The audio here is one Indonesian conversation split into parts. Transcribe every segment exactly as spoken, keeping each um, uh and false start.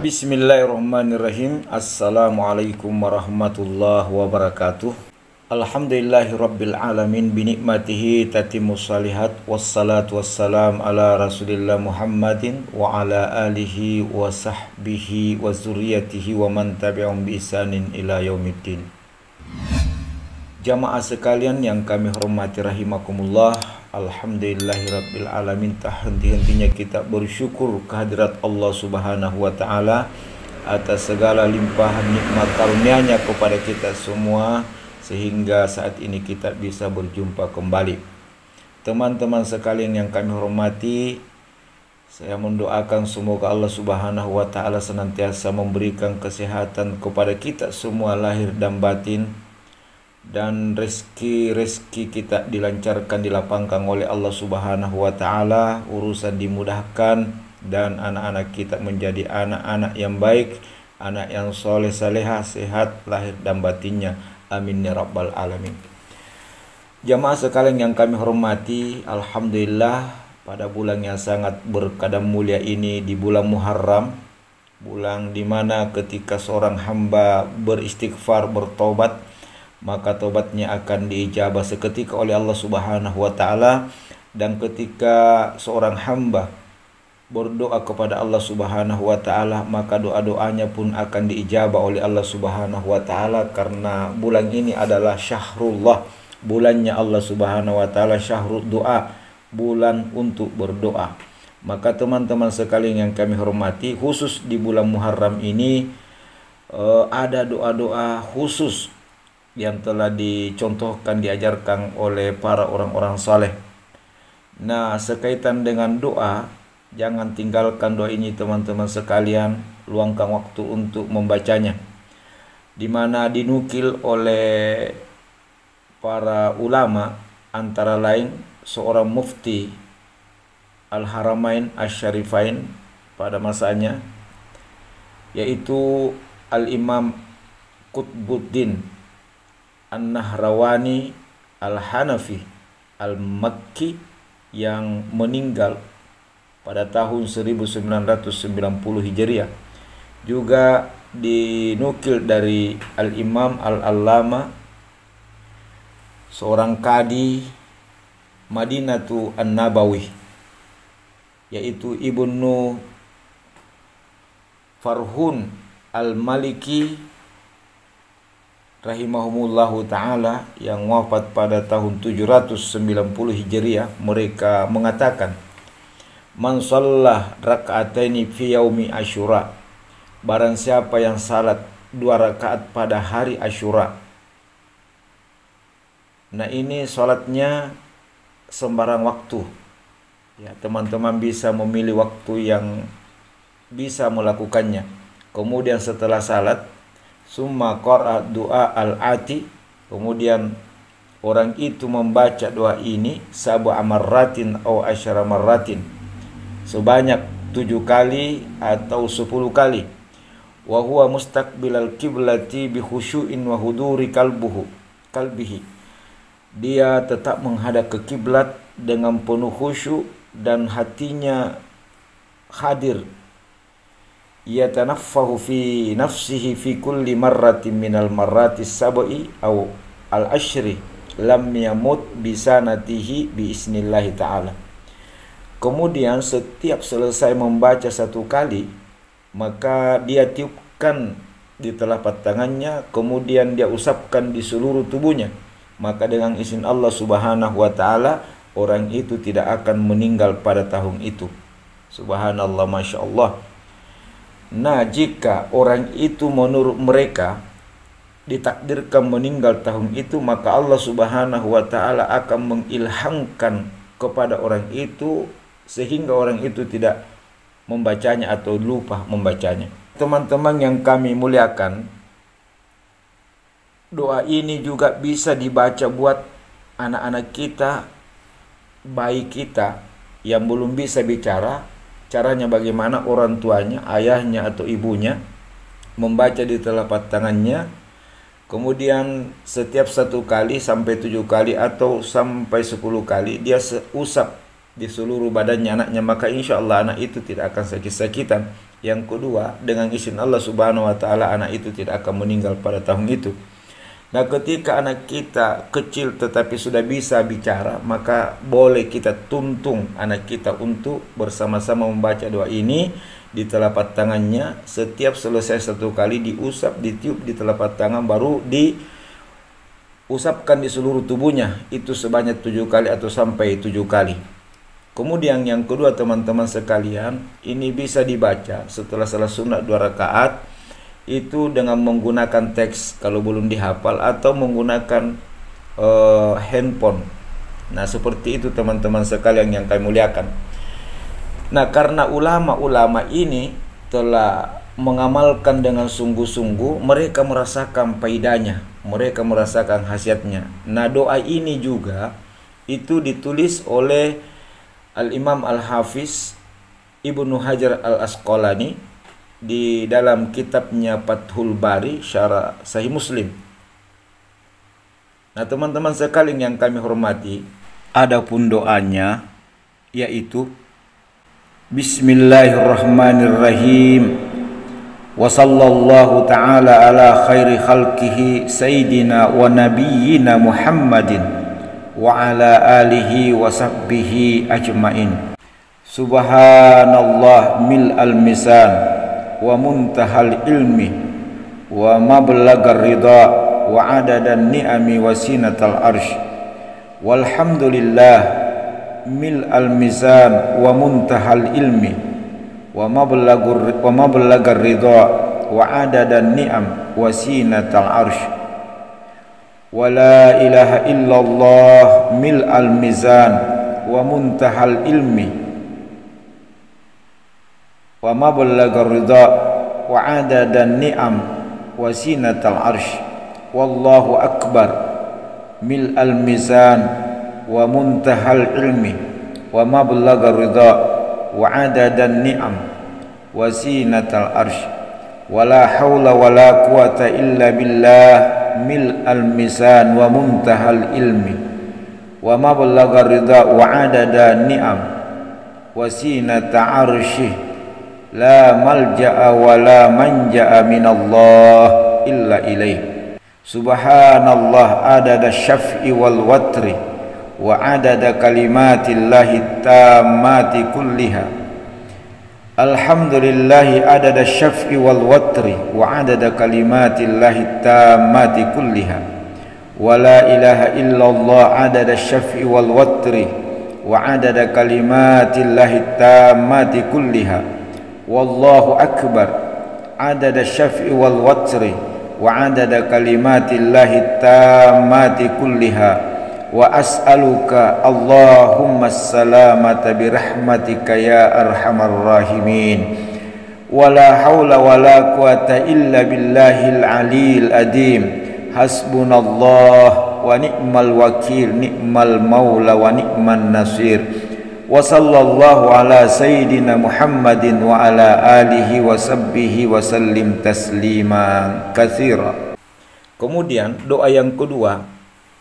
Bismillahirrahmanirrahim. Assalamualaikum warahmatullahi wabarakatuh. Alhamdulillahi rabbil alamin binikmatihi tatimmus salihat. Wassalatu wassalam ala rasulillah Muhammadin wa ala alihi wa sahbihi wa zuriyatihi wa man tabi'um bi ihsanin ila yaumiddin. Jamaah sekalian yang kami hormati rahimakumullah, alhamdulillahi rabbil alamin, tak henti-hentinya kita bersyukur kehadirat Allah Subhanahu wa taala atas segala limpahan nikmat karunia-Nya kepada kita semua sehingga saat ini kita bisa berjumpa kembali. Teman-teman sekalian yang kami hormati, saya mendoakan semoga Allah Subhanahu wa taala senantiasa memberikan kesehatan kepada kita semua lahir dan batin, dan rezeki-rezeki kita dilancarkan, dilapangkan oleh Allah Subhanahu wa taala, urusan dimudahkan, dan anak-anak kita menjadi anak-anak yang baik, anak yang soleh salehah, sehat lahir dan batinnya. Amin ya rabbal alamin. Jamaah sekalian yang kami hormati, alhamdulillah pada bulan yang sangat berkah dan mulia ini, di bulan Muharram, bulan dimana ketika seorang hamba beristighfar, bertobat, maka tobatnya akan diijabah seketika oleh Allah Subhanahu wa taala. Dan ketika seorang hamba berdoa kepada Allah Subhanahu wa taala, maka doa-doanya pun akan diijabah oleh Allah Subhanahu wa taala, karena bulan ini adalah syahrullah, bulannya Allah Subhanahu wa taala, syahrul doa, bulan untuk berdoa. Maka teman-teman sekalian yang kami hormati, khusus di bulan Muharram ini uh, ada doa-doa khusus yang telah dicontohkan, diajarkan oleh para orang-orang saleh. Nah, sekaitan dengan doa, jangan tinggalkan doa ini teman-teman sekalian, luangkan waktu untuk membacanya. Di mana dinukil oleh para ulama, antara lain seorang mufti Al-Haramain Asy-Syarifain pada masanya, yaitu Al-Imam Qutbuddin An-Nahrawani Al-Hanafi Al-Makki, yang meninggal pada tahun seribu sembilan ratus sembilan puluh Hijriah. Juga dinukil dari Al-Imam Al-Allama, seorang kadi Madinatu An-Nabawi, yaitu Ibnu Farhun Al-Maliki rahimahumullahu ta'ala, yang wafat pada tahun tujuh ratus sembilan puluh Hijriah. Mereka mengatakan, man shallah raka'ataini fi yaumi Asyura, barang siapa yang salat dua rakaat pada hari Asyura. Nah, ini salatnya sembarang waktu, ya, teman-teman bisa memilih waktu yang bisa melakukannya. Kemudian setelah salat, summa qara'a doa al-ati, kemudian orang itu membaca doa ini sab'a marratin atau asyara marratin, sebanyak tujuh kali atau sepuluh kali. Wa huwa mustaqbilal kiblati bi khusyu'in wa huduri kalbuhu kalbihi, dia tetap menghadap ke kiblat dengan penuh khusyuk dan hatinya hadir. Yatanaffahu fi nafsihi fi kulli marratin minal marratis sab'i aw al-ashri lam yamut bisanatihi biisnillahi ta'ala. Kemudian setiap selesai membaca satu kali, maka dia tiupkan di telapak tangannya, kemudian dia usapkan di seluruh tubuhnya, maka dengan izin Allah Subhanahu wa taala orang itu tidak akan meninggal pada tahun itu. Subhanallah, masya Allah. Nah, jika orang itu menurut mereka ditakdirkan meninggal tahun itu, maka Allah Subhanahu wa taala akan mengilhamkan kepada orang itu sehingga orang itu tidak membacanya atau lupa membacanya. Teman-teman yang kami muliakan, doa ini juga bisa dibaca buat anak-anak kita, bayi kita yang belum bisa bicara. Caranya bagaimana? Orang tuanya, ayahnya atau ibunya membaca di telapak tangannya, kemudian setiap satu kali sampai tujuh kali atau sampai sepuluh kali dia usap di seluruh badannya anaknya, maka insya Allah anak itu tidak akan sakit-sakitan. Yang kedua, dengan izin Allah Subhanahu wa taala anak itu tidak akan meninggal pada tahun itu. Nah, ketika anak kita kecil tetapi sudah bisa bicara, maka boleh kita tuntun anak kita untuk bersama-sama membaca doa ini di telapak tangannya. Setiap selesai satu kali diusap, ditiup di telapak tangan, baru diusapkan di seluruh tubuhnya, itu sebanyak tujuh kali atau sampai tujuh kali. Kemudian yang kedua teman-teman sekalian, ini bisa dibaca setelah salat sunat dua rakaat itu dengan menggunakan teks kalau belum dihafal, atau menggunakan uh, handphone. Nah, seperti itu teman-teman sekalian yang kami muliakan. Nah, karena ulama-ulama ini telah mengamalkan dengan sungguh-sungguh, mereka merasakan faedahnya, mereka merasakan khasiatnya. Nah, doa ini juga itu ditulis oleh Al-Imam Al-Hafiz Ibnu Hajar Al-Asqalani di dalam kitabnya Fathul Bari Syarah Sahih Muslim. Nah, teman-teman sekalian yang kami hormati, adapun doanya yaitu Bismillahirrahmanirrahim. Wa sallallahu ta'ala ala khairi khalqihi sayyidina wa nabiyyina Muhammadin wa ala alihi wa sahbihi ajmain. Subhanallah mil al-misan wa muntahal ilmi wa mablagar ridha wa adadan ni'ami wa sinatal arsh. Walhamdulillah mil al-misan wa muntahal ilmi wa mablagur wa mablagar ridha wa adadan ni'am wa sinatal arsh. Wa la ilaha illallah mil al-mizan wa muntahal ilmi wa mablagar ridha wa adadan ni'am wa sinatal arsh. Wallahu akbar mil al-mizan wa muntahal ilmi wa mablagar ridha wa adadan ni'am wa sinatal arsh. Wa la hawla wa la quwata illa billah mil al-misan wa muntahal ilmi wa mablagar ridha wa adada ni'am wa sinata arshih. La malja'a wa la manja'a minallah illa ilaih. Subhanallah adada syaf'i wal watri wa adada kalimatillahi tammati kulliha. Alhamdulillahi adada syaf'i wal watri wa adada kalimatillahi tammati kulliha. Wa la ilaha illallah adada syaf'i wal watri wa adada kalimatillahi tammati kulliha. Wallahu akbar adada syaf'i wal watri wa adada kalimatillahi tammati kulliha. Wa as'aluka Allahumma salamata birahmatika ya arhamar rahimin. Wa la hawla wa la quwata illa billahil aliyil adim. Hasbunallah wa ni'mal wakil, ni'mal maula wa ni'man nasir. Wa sallallahu ala sayyidina Muhammadin wa ala alihi wa sahbihi wa sallim tasliman katsira. Kemudian doa yang kedua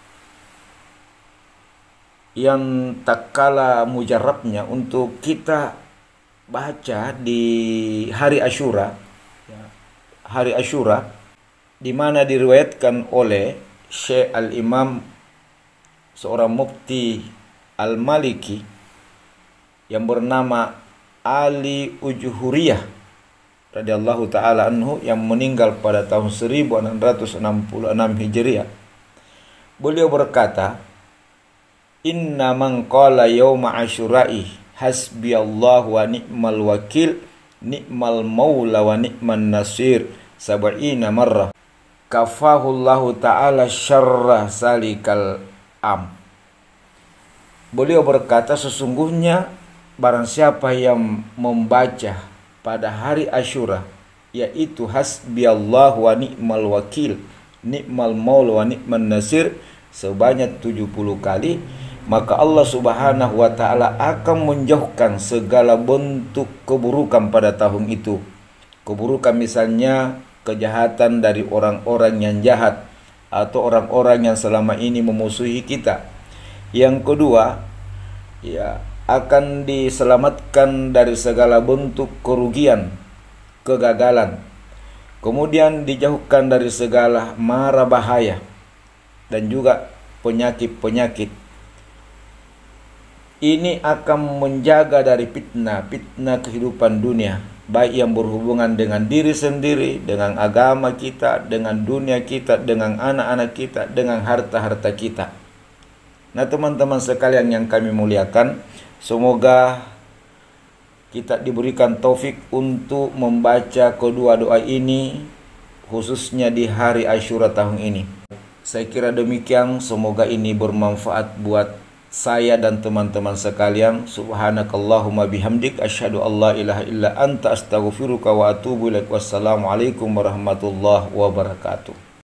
yang tak kalah mujarabnya untuk kita baca di hari Asyura, hari Asyura, di mana diriwayatkan oleh Syekh Al-Imam, seorang mufti Al-Maliki yang bernama Ali Ujuhuriyah radhiyallahu taala anhu, yang meninggal pada tahun seribu enam ratus enam puluh enam Hijriah. Beliau berkata, Inna man qala yawma asyura'i hasbiyallahu wa ni'mal wakil, ni'mal maula wa ni'man nasir sab'ina marrah kafahullahu ta'ala syarra salikal am. Beliau berkata, sesungguhnya barang siapa yang membaca pada hari Asyura, yaitu hasbiyallahu wa ni'mal wakil, ni'mal maula wa ni'man nasir sebanyak tujuh puluh kali, maka Allah Subhanahu wa ta'ala akan menjauhkan segala bentuk keburukan pada tahun itu. Keburukan misalnya kejahatan dari orang-orang yang jahat atau orang-orang yang selama ini memusuhi kita. Yang kedua, ya, akan diselamatkan dari segala bentuk kerugian, kegagalan, kemudian dijauhkan dari segala mara bahaya dan juga penyakit-penyakit. Ini akan menjaga dari fitnah, fitnah kehidupan dunia, baik yang berhubungan dengan diri sendiri, dengan agama kita, dengan dunia kita, dengan anak-anak kita, dengan harta-harta kita. Nah teman-teman sekalian yang kami muliakan, semoga kita diberikan taufik untuk membaca kedua doa ini, khususnya di hari Asyura tahun ini. Saya kira demikian, semoga ini bermanfaat buat saya dan teman-teman sekalian. Subhanakallahumma bihamdik asyhadu an la ilaha illa anta astaghfiruka wa atubu ilaik. Wassalamualaikum warahmatullahi wabarakatuh.